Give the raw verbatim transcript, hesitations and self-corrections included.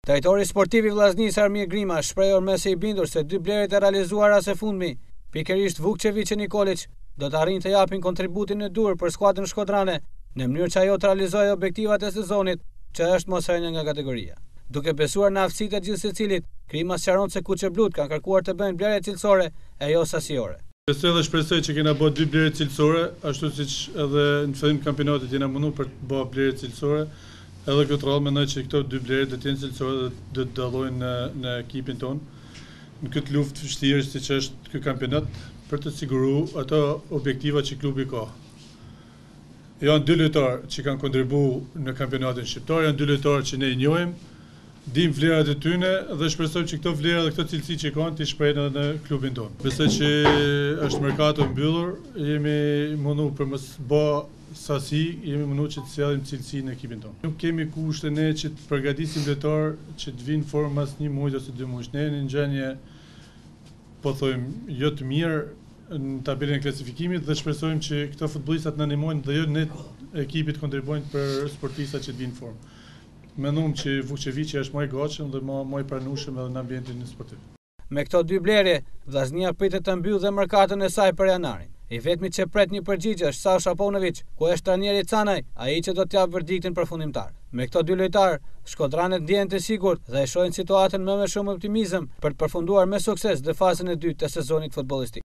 Drejtori sportiv i Vllaznisë Armir Grima shpreh orme se i bindur se dy blerjet e realizuara së fundmi, pikërisht Vukčević e Nikolić, do të arrijnë të japin kontributin e dur për skuadrën shkodrane, në mënyrë që ajo të realizojë objektivat e sezonit, që është mos rënja nga kategoria. Duke besuar në aftësitë e gjithë secilit, Grima sqaron se kuqeblut kanë kërkuar të bëjnë blerje cilësore e jo sasiore. Besoj dhe shpresoj që kena bërë dy blerje cilësore, ashtu siç edhe në fillim të kampionatit jena mundu për të bërë blerje cilësore. Edhe këtë rallë mendoj që këto dy blerje do të jenë cilësore dhe do të dallojnë në, në ekipin tonë në këtë luftë vështirë siç është ky kampionat për të siguruar ato objektiva që klubi ka. Janë dy lojtarë që kanë kontribuar në kampionatin shqiptar, janë dy lojtarë që ne i njohim, dim vlerat e tyre dhe shpresojmë që këto vlera dhe këto cilësi që kanë të shprehen edhe në klubin tonë. Besoj që është merkato mbyllur, jemi mundu për mos bë sasi, jemi mundu që të sjellim cilësi në ekipin tonë. Nuk kemi kushte ne që të përgatisim lojtar që të vinë formë mas një muaj ose dy muaj. Ne jemi në gjendje, po thojmë, jo të mirë në tabelën e klasifikimit dhe shpresojmë që këto futbollistat na ndihmojnë dhe jo ne ekipit kontribuojnë për sportistat që të vinë formë. Mendojmë që Vukčević është më i gatshëm dhe më më i pranueshëm edhe në ambientin sportiv. Me këto dy blerje, Vllaznia pritet të mbyllë dhe merkaton e saj për janarin. I vetmi që pret një përgjigje është Sasha Paunović, ku është trajneri i Canaj, ai që do të jap verdiktin përfundimtar. Me këto dy lojtarë, shkodranet ndjehen të sigurt dhe e shohin situatën më me shumë optimizëm për të përfunduar me sukses në fazën e dytë të sezonit futbollistik.